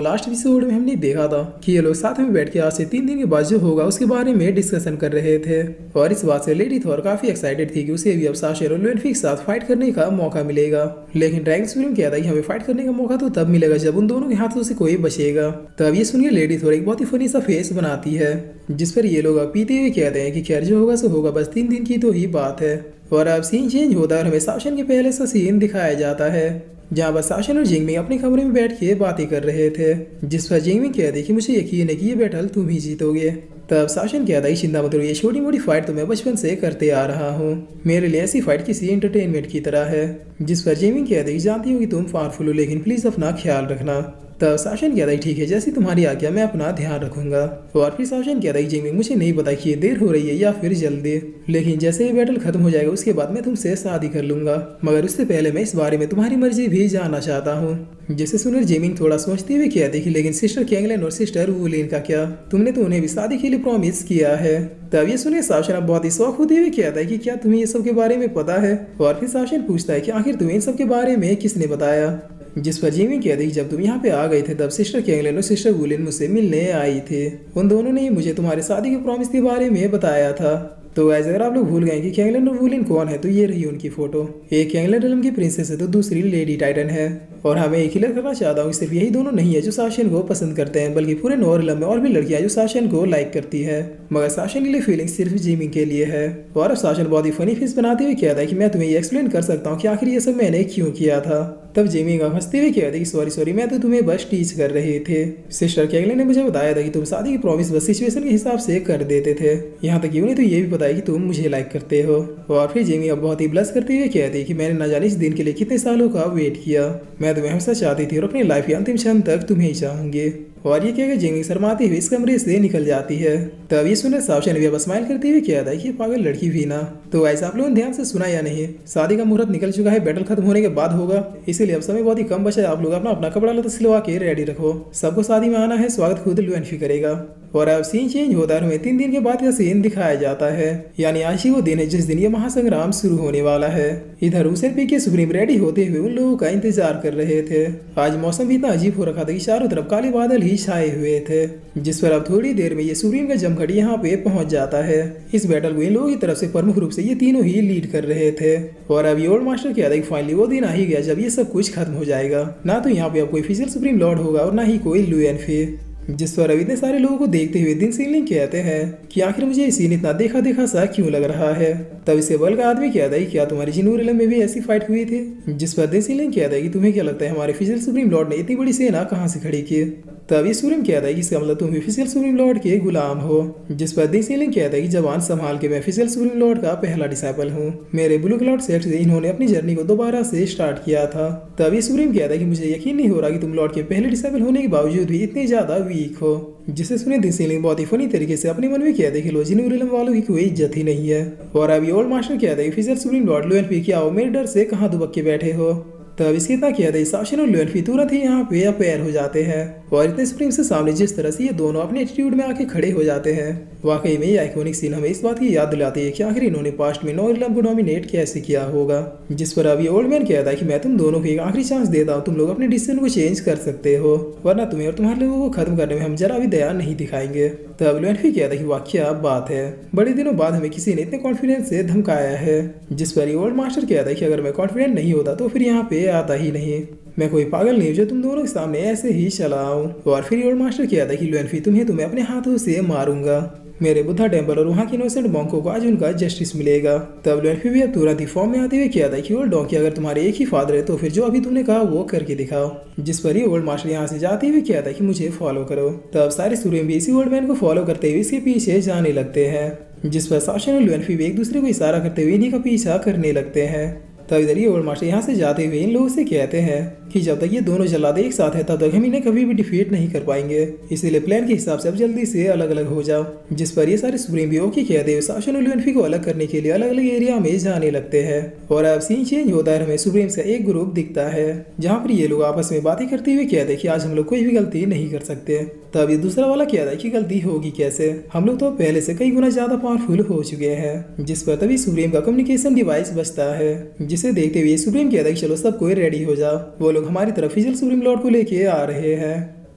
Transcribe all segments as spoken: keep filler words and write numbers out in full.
Last episode में हमने देखा था कि ये लोग साथ में बैठ के आज से तीन दिन के बाद जो होगा उसके बारे में डिस्कशन कर रहे थे और इस बात से लेडी थॉर काफी एक्साइटेड थी कि उसे भी अब साशर और लुएनफी के साथ फाइट करने का मौका मिलेगा। लेकिन ड्रैगन सुप्रीम कहता है कि हमें फाइट करने का मौका तो तब मिलेगा जब उन दोनों के हाथों से कोई बचेगा। तब ये सुनिए लेडी थॉर एक बहुत ही फनी सा फेस बनाती है जिस पर ये लोग अब पीते हुए कहते हैं कि खैर जो होगा सो होगा, बस तीन दिन की तो ही बात है। और अब सीन चेंज होता है और हमें शासन के पहले सा सीन दिखाया जाता है जहाँ बस शासन और जिंगमिंग अपने कमरे में बैठ के बातें कर रहे थे, जिस पर जिंगमिंग कहती है कि मुझे यकीन है कि ये बैटल तुम ही जीतोगे। तब शासन कहता है चिंता मत करो, ये छोटी मोटी फाइट तो मैं बचपन से करते आ रहा हूँ, मेरे लिए ऐसी फाइट किसी एंटरटेनमेंट की तरह है। जिस पर जिंगमिंग कहती है कि जानती हूँ कि तुम पावरफुल हो लेकिन प्लीज अपना ख्याल रखना। तब शासन कहता है ठीक है, जैसी तुम्हारी आज्ञा मैं अपना ध्यान रखूंगा। और फिर शासन कहता है जिंगमिंग मुझे नहीं पता कि ये देर हो रही है या फिर जल्दी, लेकिन जैसे ये बैटल खत्म हो जाएगा उसके बाद मैं तुमसे शादी कर लूंगा, मगर उससे पहले मैं इस बारे में तुम्हारी मर्जी भी जानना चाहता हूँ। जिसे सुनकर जिंगमिंग थोड़ा सोचते हुए कहती कि लेकिन सिस्टर कैंगलन और सिस्टर वुलिन का क्या, तुमने तो उन्हें भी शादी के लिए प्रॉमिस किया है। तब ये सुने शासन अब बहुत ही शौक होते हुए कहता है कि क्या तुम्हें ये सब के बारे में पता है। और फिर शासन पूछता है कि आखिर तुम्हें इन सब के बारे में किसने बताया। जिस पर जिंगमिंग कहती कि जब तुम यहाँ पे आ गए थे तब सिस्टर कैंगलन और सिस्टर वुलिन मुझसे मिलने आई थे, उन दोनों ने मुझे तुम्हारे शादी के प्रॉमिस के बारे में बताया था। तो गाइस अगर आप लोग भूल गए कि कैंगलन और वुलिन कौन है तो ये रही उनकी फोटो। एक कैंगलन रिलम की प्रिंसेस है तो दूसरी लेडी टाइटन है। और हमें एक क्लियर करना चाहता हूँ सिर्फ यही दोनों नहीं है जो शासन को पसंद करते हैं, बल्कि पूरे नौ रिलम में और भी लड़कियां जो शासन को लाइक करती है, मगर शासन के लिए फीलिंग सिर्फ जिंगमिंग के लिए है। और अब शासन बहुत ही फनी फेस बनाते हुए कहता है कि मैं तुम्हें ये एक्सप्लेन कर सकता हूँ कि आखिर ये सब मैंने क्यों किया था। तब जिंगमिंग हंसते हुए कहते कि सॉरी सॉरी मैं तो तुम्हें बस टीच कर रहे थे। सिस्टर कैंगलन ने मुझे बताया था कि तुम शादी की प्रॉमिस बस सिचुएशन के हिसाब से कर देते थे, यहाँ तक कि उन्हें तो ये भी पता है कि तुम मुझे लाइक करते हो। और फिर जिंगमिंग अब बहुत ही ब्लश करते हुए कहती कि मैंने न जाने इस दिन के लिए कितने सालों का वेट किया, मैं तुम्हें हमेशा चाहती थी और अपनी लाइफ के अंतिम क्षण तक तुम्हें ही चाहूंगी। और ये कहकर जिंगमिंग शर्माती हुई इस कमरे से निकल जाती है। तब ये सुनकर शासन भी अब स्माइल करते हुए कहता है कि पागल लड़की भी ना। तो ऐसा आप लोगों ने ध्यान से सुना या नहीं, शादी का मुहूर्त निकल चुका है, बैटल खत्म होने के बाद होगा, इसीलिए अब समय बहुत ही कम बचा है। आप लोग अपना अपना कपड़ा लता सिलवा के रेडी रखो, सबको शादी में आना है, स्वागत खुद लुएनफी करेगा। और अब सीन चेंज होता है, हमें तीन दिन के बाद का सीन दिखाया जाता है, यानी आज ही वो दिन है जिस दिन ये महासंग्राम शुरू होने वाला है। इधर हुसैन पी के सुप्रीम रेडी होते हुए उन लोगों का इंतजार कर रहे थे। आज मौसम भी इतना अजीब हो रखा था कि चारों तरफ काले बादल ही छाए हुए थे, जिस पर अब थोड़ी देर में ये सुप्रीम का जमघट यहाँ पे पहुंच जाता है। इस बैटल को इन लोगों की तरफ से प्रमुख रूप से ये तीनों ही लीड कर रहे थे। और अब ये ओल्ड मास्टर कहता है कि फाइनली वो दिन आ ही गया जब ये सब कुछ खत्म हो जाएगा, ना तो यहाँ पे अब कोई फिजिकल सुप्रीम लॉर्ड होगा और ना ही कोई लुएनफी। जिस पर अब इतने सारे लोगों को देखते हुए दिन सिंगलिंग कहते हैं कि आखिर मुझे ये सीन इतना देखा देखा सा क्यों लग रहा है। तब इसे बल का आदमी कहता है क्या तुम्हारी जिनू रिलम में भी ऐसी फाइट हुई थी। जिस पर दिन सिंगलिंग कहता है कि तुम्हें क्या लगता है हमारे फिजिकल सुप्रीम लॉर्ड ने इतनी बड़ी सेना कहाँ से खड़ी की। तब ये सुप्रीम कहता है कि इसका मतलब तुम भी फिजिकल सुप्रीम लॉर्ड के गुलाम हो। जिस पर दिन सिंगलिंग कहता है कि जवान संभाल के, मैं फिजिकल सुप्रीम लॉर्ड का पहला डिसाइपल हूँ, मेरे ब्लू क्लाउड सेट से इन्होंने अपनी जर्नी को दोबारा से स्टार्ट किया था। तब ये सुप्रीम कहता है कि मुझे यकीन नहीं हो रहा कि तुम लॉर्ड के पहले डिसाइपल होने के बावजूद भी इतने ज्यादा वीक हो। जिसे सुने दिन सिंगलिंग बहुत ही फनी तरीके से अपने मन में कहते हैं कि लो जिनू रिलम वालों की कोई इज्जत ही नहीं है। और अभी ओल्ड मास्टर कहता है कि फिजिकल सुप्रीम लॉर्ड लुएनफी क्या हो, मेरे डर से कहाँ दुबक के बैठे हो। तब इसके इतना कहते हैं शासन और लुएनफी तुरंत ही यहाँ पे अपेयर हो जाते हैं। और इतने सुप्रीम से सामने जिस तरह से ये दोनों अपने एटीट्यूड में आके खड़े हो जाते हैं, वाकई में ये आइकॉनिक सीन हमें इस बात की याद दिलाती है कि आखिर इन्होंने पास्ट में नौ रिलम को डोमिनेट कैसे किया होगा। जिस पर अभी ओल्ड मैन कहता है कि मैं तुम दोनों को एक आखिरी चांस देता हूँ, तुम लोग अपने डिसीजन को चेंज कर सकते हो, वरना तुम्हें और तुम्हारे लोगों को खत्म करने में हम जरा भी दया नहीं दिखाएंगे। तब लुएनफी कहता है कि वाह क्या बात है, बड़े दिनों बाद हमें किसी ने इतने कॉन्फिडेंस से धमकाया है। जिस पर ओल्ड मास्टर कहता है कि अगर मैं कॉन्फिडेंट नहीं होता तो फिर यहाँ पे आता ही नहीं, मैं कोई पागल नहीं जो तुम दोनों के सामने ऐसे ही चला आऊं। और फिर ओल्ड मास्टर कहता है कि लुएनफी तुम्हें तुम्हें अपने हाथों से मारूंगा, मेरे बुद्धा टेम्पल और वहाँ के इनोसेंट मॉन्कों को आज उनका जस्टिस मिलेगा। तब लुएनफी भी अब तुरंत ही फॉर्म में आते हुए कहता है कि ओल्ड डोंकी अगर तुम्हारे एक ही फादर है तो फिर जो अभी तुमने कहा वो करके दिखाओ। जिस पर ही ओल्ड मास्टर यहाँ से जाते हुए कहता है कि मुझे फॉलो करो। तब सारे सुप्रीम भी इसी ओल्ड मैन को फॉलो करते हुए इसके पीछे जाने लगते हैं। जिस पर शासन और लुएनफी भी एक दूसरे को इशारा करते हुए इन्हीं का पीछा करने लगते हैं। तब इधर ये ओल्ड मास्टर यहाँ से जाते हुए इन लोगों से कहते हैं कि जब तक ये दोनों जल्लाद एक साथ है तब तक हम इन्हें कभी भी डिफीट नहीं कर पाएंगे, इसीलिए प्लान के हिसाब से अब जल्दी से अलग अलग हो जाओ। जिस पर ये सारे सुप्रीम भी ओके कहते हुए शासन और लुएनफी को अलग करने के लिए अलग अलग एरिया में जाने लगते हैं। और अब सीन चेंज होता है, हमें सुप्रीम का एक ग्रुप दिखता है जहाँ पर ये लोग आपस में बातें करते हुए कहते हैं कि आज हम लोग कोई भी गलती नहीं कर सकते। तब ये दूसरा वाला कहता है कि गलती होगी कैसे, हम लोग तो पहले से कई गुना ज्यादा पावरफुल हो चुके हैं। जिस पर तभी सुप्रीम का कम्युनिकेशन डिवाइस बचता है, जिसे देखते हुए सुप्रीम कहता है कि चलो सब कोई रेडी हो जाओ, वो लोग हमारी तरफ फिजिकल सुप्रीम लॉर्ड को लेके आ रहे हैं।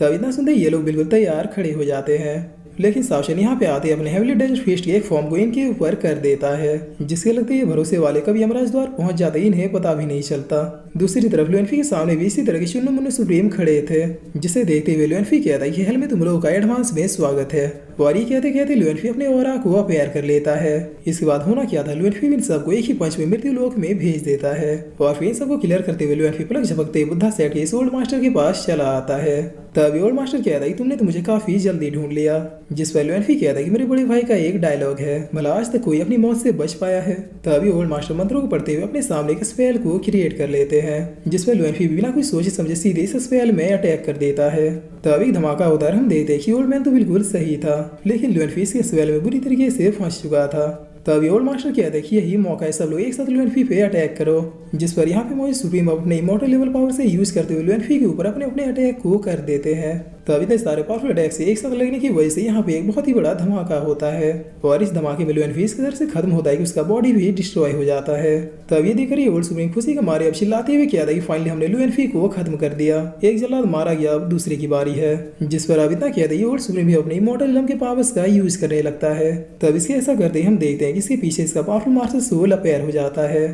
तब इतना सुनते ये लोग बिल्कुल तैयार खड़े हो जाते हैं, लेकिन सावशन यहाँ पे आते अपने हेवली डेंजर फिस्ट के एक फॉर्म को इनके ऊपर कर देता है, जिसके लगते ये भरोसे वाले कभी यमराज द्वार पहुंच जाते इन्हें पता भी नहीं चलता। दूसरी तरफ लुएनफी के सामने भी इसी तरह के शून्य मुन्नु सुप्रीम खड़े थे, जिसे देखते हुए लुएनफी कहता है कि हेल में तुम लोगों का एडवांस में स्वागत है। और ये कहते कहते लुएनफी अपने ओरा को अपेयर कर लेता है। इसके बाद होना क्या था, लुएनफी इन सबको एक ही पंच में मृत्यु लोक में भेज देता है और फिर इन सबको क्लियर करते हुए लुएनफी पलक झपकते बुद्धा सेठ के इस ओल्ड मास्टर के पास चला आता है। तभी ओल्ड मास्टर कहता है कि तुमने तो मुझे काफी जल्दी ढूंढ लिया, जिस पर लुएनफी कहता है कि मेरे बड़े भाई का एक डायलॉग है, भला आज तक कोई अपनी मौत से बच पाया है। तभी ओल्ड मास्टर मंत्रों को पढ़ते हुए अपने सामने एक स्पेल को क्रिएट कर लेते हैं, जिसमें लुएनफी बिना कुछ सोचे समझे सीधे इस स्पेल में अटैक कर देता है। तभी धमाका होता है, हम देखते हैं कि ओल्ड मैन तो बिल्कुल सही था, लेकिन लुएनफी इसके स्पेल में बुरी तरीके से फंस चुका था। तभी ओल्ड मास्टर कहता है कि यही मौका है, सब लोग एक साथ लुएनफी पे अटैक करो, जिस पर यहाँ पे मौजूद सुप्रीम अपने इमॉर्टल लेवल पावर से यूज करते हुए लुएनफी के ऊपर अपने अपने अटैक को कर देते हैं। तो अभी तक सारे पावरफुल अटैक से एक साथ लगने की वजह से यहाँ पे एक बहुत ही बड़ा धमाका होता है और इस धमाके में लुएनफी इस कदर से खत्म होता है कि उसका बॉडी भी डिस्ट्रॉय हो जाता है। तब ये देखकर ये ओल्ड सुप्रीम खुशी के मारे अब चिल्लाते हुए क्या था कि फाइनली हमने लुएनफी को खत्म कर दिया, एक जल्लाद मारा गया, अब दूसरे की बारी है। जिस पर अब इतना किया था ये ओल्ड सुप्रीम भी अपने इमॉर्टल लम के पावर्स का यूज करने लगता है। तब इसके ऐसा करते ही हम देखते हैं कि इसके पीछे इसका पावरफुल मास्टर सोल अपेयर हो जाता है।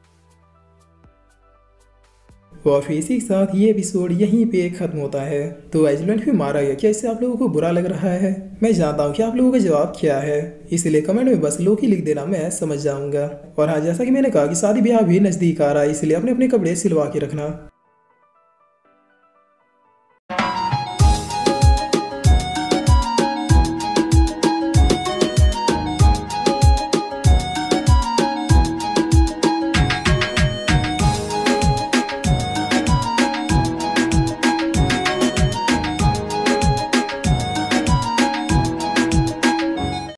और फिर इसी के साथ ये एपिसोड यहीं पे खत्म होता है। तो गाइस लुएनफी मारा गया, क्या इससे आप लोगों को बुरा लग रहा है? मैं जानता हूँ कि आप लोगों का जवाब क्या है, इसलिए कमेंट में बस लोकी लिख देना, मैं समझ जाऊंगा। और हाँ, जैसा कि मैंने कहा कि शादी ब्याह भी नजदीक आ रहा है, इसलिए अपने अपने कपड़े सिलवा के रखना।